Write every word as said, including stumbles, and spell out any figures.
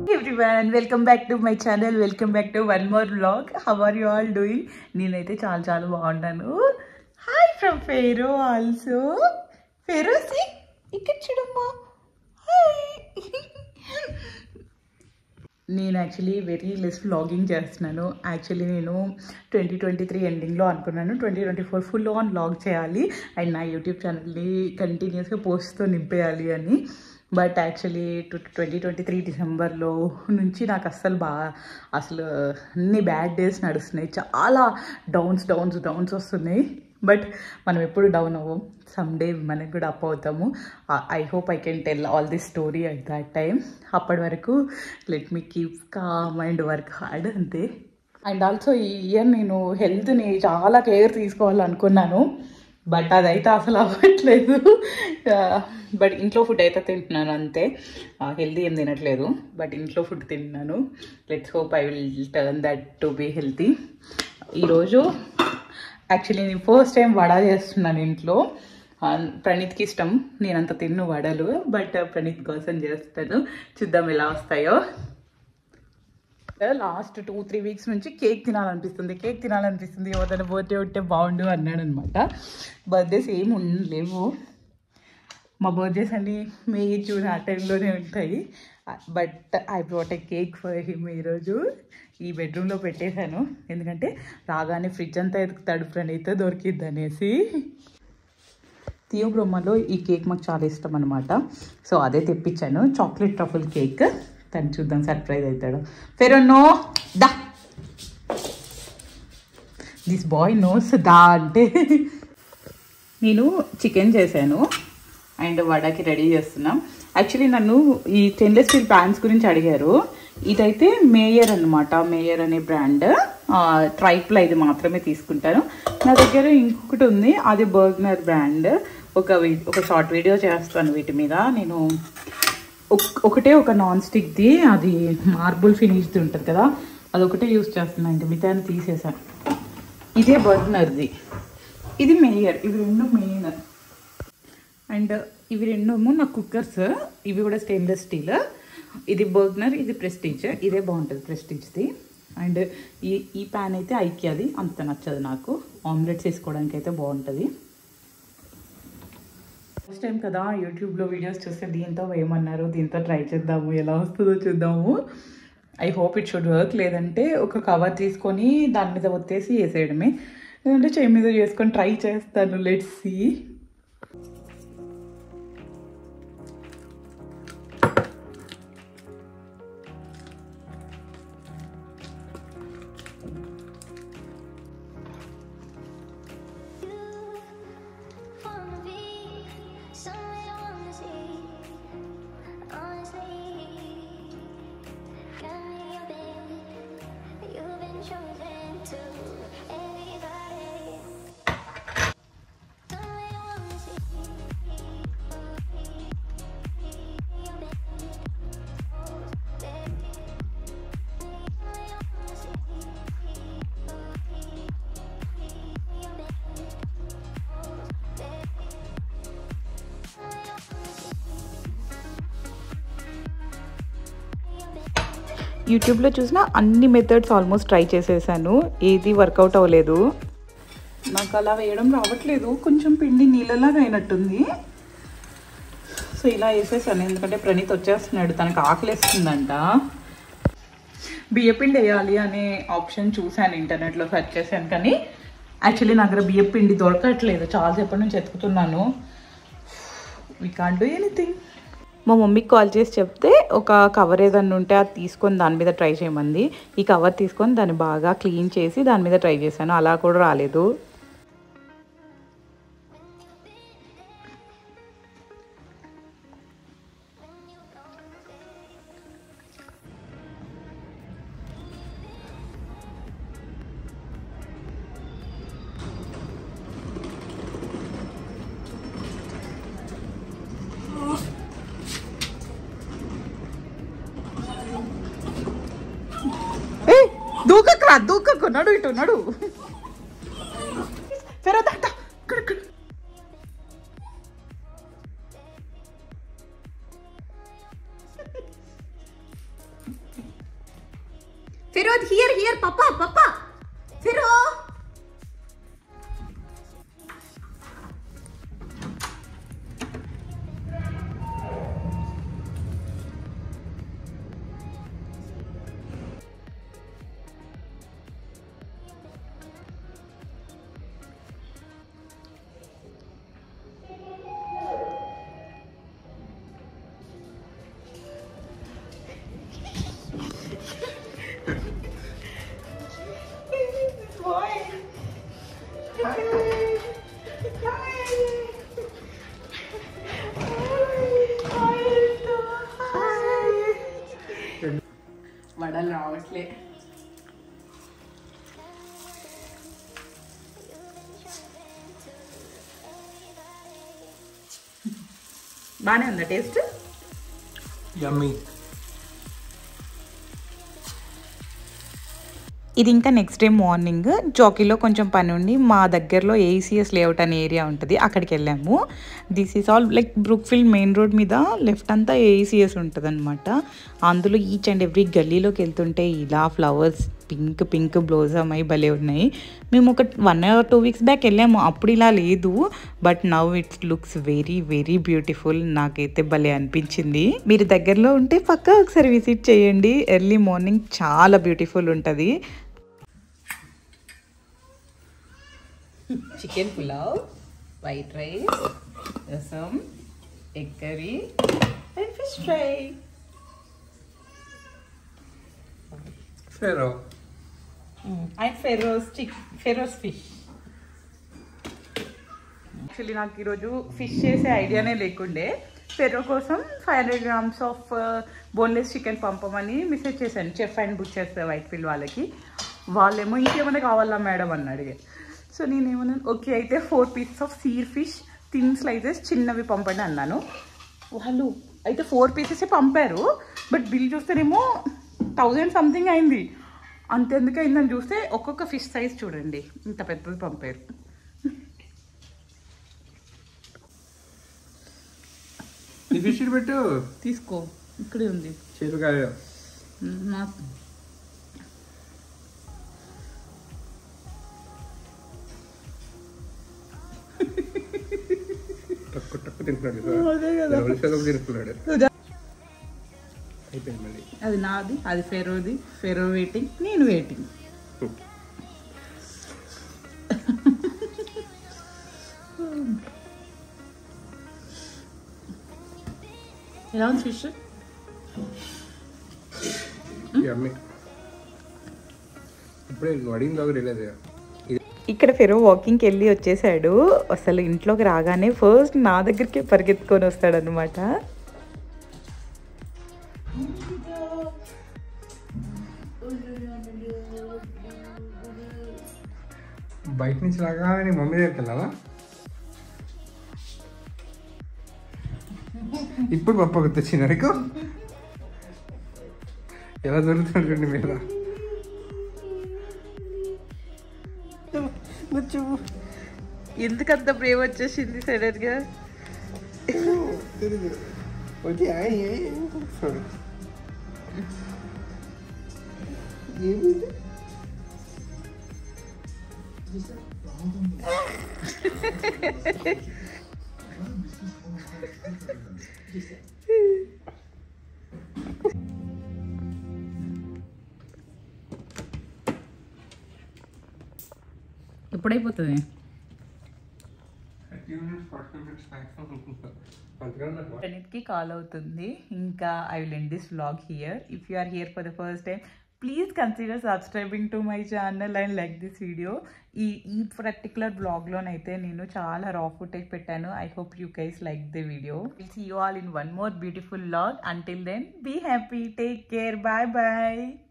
Everyone, welcome back to my channel. Welcome back to one more vlog. How are you all doing? నేనైతే చాలా చాలా బాగున్నాను. Hi from ఫెరో also. ఫెరో సి ఇక్కడ చూడమ్మా. హాయ్. నేను యాక్చువల్లీ వెరీ లెస్ వ్లాగింగ్ చేస్తున్నాను. యాక్చువల్లీ నేను ట్వంటీ ట్వంటీ త్రీ ఎండింగ్లో అనుకున్నాను twenty twenty four full on vlog చేయాలి అండ్ నా యూట్యూబ్ ఛానల్ని కంటిన్యూస్గా పోస్ట్తో నింపేయాలి అని. But actually to twenty twenty three డిసెంబర్లో నుంచి నాకు అస్సలు బాగా అసలు అన్ని బ్యాడ్ డేస్ నడుస్తున్నాయి. చాలా డౌన్స్ డౌన్స్ డౌన్స్ వస్తున్నాయి. బట్ మనం ఎప్పుడు డౌన్ అవ్వం. సమ్ డే మనకు కూడా అప్ అవుతాము. I hope I can tell all this story at that time. అప్పటి వరకు let me keep calm and work hard అంతే. అండ్ ఆల్సో ఈ ఇయర్ నేను హెల్త్ని చాలా కేర్ తీసుకోవాలనుకున్నాను. బట్ అదైతే అసలు అవ్వట్లేదు. బట్ ఇంట్లో ఫుడ్ అయితే తింటున్నాను అంతే. హెల్తీ ఏం తినట్లేదు బట్ ఇంట్లో ఫుడ్ తింటున్నాను. Let's hope I will turn that to be healthy. ఈరోజు యాక్చువల్లీ నేను ఫస్ట్ టైం వడ చేస్తున్నాను ఇంట్లో. ప్రణీత్కి ఇష్టం, నేనంత తిన్ను వడలు. బట్ ప్రణీత్ కోసం చేస్తాను, చూద్దాం ఎలా వస్తాయో. లాస్ట్ టూ త్రీ వీక్స్ నుంచి కేక్ తినాలనిపిస్తుంది కేక్ తినాలనిపిస్తుంది ఎవరైనా బర్త్డే ఉంటే బాగుండు అన్నాడు అనమాట. బర్త్డేస్ ఏమి ఉండలేవు. మా బర్త్డేస్ అన్నీ మే జూన్ ఆ టైంలోనే ఉంటాయి. But I brought a cake for him. ఈరోజు ఈ బెడ్రూమ్లో పెట్టేశాను ఎందుకంటే రాగానే ఫ్రిడ్జ్ అంతా ఎదుగుతాడు ప్రణీత్ దొరికిద్ది అనేసి. థియోబ్రోమాలో ఈ కేక్ మాకు చాలా ఇష్టం అనమాట. సో అదే తెప్పించాను, చాక్లెట్ ట్రఫుల్ కేక్. తను చూద్దాం సర్ప్రైజ్ అవుతాడు. ఫెరో నో దా, దిస్ బాయ్ నోస్ దా అంటే. నేను చికెన్ చేశాను అండ్ వడకి రెడీ చేస్తున్నాం. యాక్చువల్లీ నన్ను ఈ స్టెయిన్లెస్ స్టీల్ ప్యాన్స్ గురించి అడిగారు. ఇదైతే మేయర్ అనమాట, మేయర్ అనే బ్రాండ్. ట్రైప్లో ఇది మాత్రమే తీసుకుంటాను. నా దగ్గర ఇంకొకటి ఉంది, అది బర్గ్నర్ బ్రాండ్. ఒక ఒక షార్ట్ వీడియో చేస్తాను వీటి మీద. నేను ఒకటే ఒక నాన్ స్టిక్ది, అది మార్బుల్ ఫినిష్ది ఉంటుంది కదా, అదొకటే యూస్ చేస్తున్నాను. ఇంకా మిగతా తీసేసాను. ఇదే బర్గ్నర్ది, ఇది మేయర్. ఇవి రెండు మెయిన్. అండ్ ఇవి రెండేమో నా కుక్కర్స్. ఇవి కూడా స్టెయిన్లెస్ స్టీల్. ఇది బర్గ్నర్, ఇది ప్రెస్టీజ్. ఇదే బాగుంటుంది ప్రెస్టీజ్ది. అండ్ ఈ ఈ ప్యాన్ అయితే ఐకియాది, అంత నచ్చదు నాకు. ఆమ్లెట్స్ వేసుకోవడానికి అయితే బాగుంటుంది. ఫస్ట్ టైం కదా యూట్యూబ్లో వీడియోస్ చూస్తే దీంతో ఏమన్నారు, దీంతో ట్రై చేద్దాము ఎలా వస్తుందో చూద్దాము. I hope it should work. లేదంటే ఒక కవర్ తీసుకొని దాని మీద ఒత్తేసి వేసేయడమే, లేదంటే చేయి మీద చేసుకొని ట్రై చేస్తాను. Let's see. యూట్యూబ్లో చూసిన అన్ని మెథడ్స్ ఆల్మోస్ట్ ట్రై చేసేసాను, ఏది వర్కౌట్ అవ్వలేదు. నాకు అలా వేయడం రావట్లేదు, కొంచెం పిండి నీళ్ళలాగా అయినట్టుంది. సో ఇలా వేసేసాను ఎందుకంటే ప్రణీత్ వచ్చేస్తున్నాడు, తనకు ఆకలిస్తుందంట. బియ్యపిండి వేయాలి అనే ఆప్షన్ చూశాను ఇంటర్నెట్లో, సెర్చ్ చేశాను. కానీ యాక్చువల్లీ నా దగ్గర బియ్యపిండి దొరకట్లేదు, చాలాసేపటి నుంచి ఎత్తుకుతున్నాను. We can't do anything. మా మమ్మీకి కాల్ చేసి చెప్తే ఒక కవర్ ఏదన్నా ఉంటే అది తీసుకొని దాని మీద ట్రై చేయమంది. ఈ కవర్ తీసుకొని దాన్ని బాగా క్లీన్ చేసి దాని మీద ట్రై చేశాను, అలా కూడా రాలేదు. దూకరా దూకకు, నడు ఇటు నడు. ఫెరో దా ఇక్కడ. Feroz, here, here, Papa, Papa. Feroz. వడలు రావట్లే. బాగానే ఉందా టేస్ట్? యమ్మీ. ఇది ఇంకా నెక్స్ట్ డే మార్నింగ్ జాకీలో కొంచెం పని ఉండి మా దగ్గరలో ఏసీఎస్ లేఅవుట్ అనే ఏరియా ఉంటుంది, అక్కడికి వెళ్ళాము. This is all like Brookfield main road మీద లెఫ్ట్ అంతా ఏసీఎస్ ఉంటుంది అనమాట. అందులో ఈచ్ అండ్ ఎవ్రీ గల్లీలోకి వెళ్తుంటే ఇలా ఫ్లవర్స్ పింక్ పింక్ బ్లోజమ్ అయి భలే ఉన్నాయి. మేము ఒక one or two weeks back వెళ్ళాము, అప్పుడు ఇలా లేదు. But now it's looks very very beautiful. నాకైతే భలే అనిపించింది. మీరు దగ్గరలో ఉంటే పక్కా ఒకసారి విజిట్ చేయండి. ఎర్లీ మార్నింగ్ చాలా బ్యూటిఫుల్ ఉంటుంది. Chicken pulao, white rice, rasam, egg curry and fish fry. ఫెరో అండ్ ఫెరోస్ చిక్ ఫెరోస్ ఫిష్. యాక్చువల్లీ నాకు ఈరోజు ఫిష్ చేసే ఐడియానే లేకుండే. ఫెరో కోసం five hundred grams of boneless chicken పంపమని మెసేజ్ చేశాను chef and butchers Whitefield వాళ్ళకి. వాళ్ళేమో ఇంకేమైనా కావాలా మేడం అని అడిగారు. సో నేనేమన్నాను, ఓకే అయితే four pieces of seer fish thin slices చిన్నవి పంపండి అన్నాను. వాళ్ళు అయితే ఫోర్ పీసెసే పంపారు. బట్ బిల్ చూస్తేనేమో థౌజండ్ సంథింగ్ అయింది. అంతెందుకు అయిందని చూస్తే ఒక్కొక్క ఫిష్ సైజ్ చూడండి ఇంత పెద్దది పంపారు. ఫిష్ పెట్టు, తీసుకో, ఇక్కడే ఉంది. చేతుకాయ టక్కు టక్కు తింటున్నాడు, తింటున్నాడు. అయిపోయింది మళ్ళీ. అది నాది, అది ఫెరోది. ఫెరో వెయిటింగ్, నేను వెయిటింగ్. ఎలా ఉంది ఫిష్? ఇప్పుడే అడిగిన దగ్గర వెళ్ళేది. ఇక్కడ ఫెరో వాకింగ్కి వెళ్ళి వచ్చేసాడు. అసలు ఇంట్లోకి రాగానే ఫస్ట్ నా దగ్గరికి పరిగెత్తుకొని వస్తాడు అనమాట. బయట నుంచి రాగానే మమ్మీ దగ్గరికి వెళ్ళావా? ఇప్పుడు పప్ప గుర్తొచ్చింది నీకు? ఎలా దొరుకుతుందండి మీద ఎందుకంత ప్రేమ వచ్చేసింది సడన్ గా? ఎప్పుడైపోతుంది? అన్నిటికీ కాల్ అవుతుంది. ఇంకా I will end this vlog here. If you are here for the first time please consider subscribing to my channel and like this video. ఈ ఈ పర్టికులర్ బ్లాగ్లోనైతే నేను చాలా రా ఫుటేజ్ పెట్టాను. I hope you guys like the video. Will see you all in one more beautiful vlog. Until then be happy, take care, bye bye.